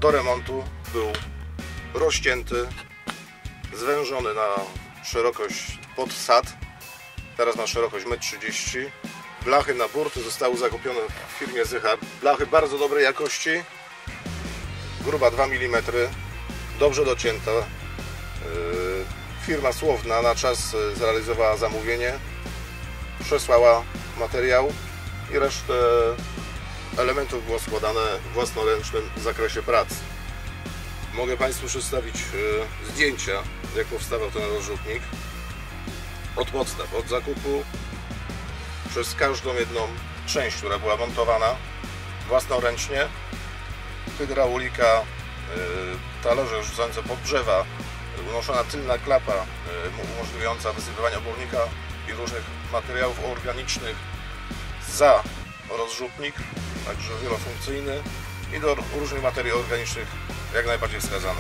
do remontu był rozcięty, zwężony na szerokość pod sad. Teraz ma szerokość 1,30 m. Blachy na burty zostały zakupione w firmie Zychar. Blachy bardzo dobrej jakości, gruba 2 mm, dobrze docięta. Firma Słowna na czas zrealizowała zamówienie, przesłała materiał i resztę elementów było składane własnoręcznym w zakresie prac. Mogę Państwu przedstawić zdjęcia, jak powstawał ten rozrzutnik. Od podstaw, od zakupu, przez każdą jedną część, która była montowana własnoręcznie. Hydraulika, talerze rzucające pod drzewa, unoszona tylna klapa umożliwiająca wysypywanie obornika i różnych materiałów organicznych za rozrzutnik, także wielofunkcyjny, i do różnych materiałów organicznych jak najbardziej wskazane.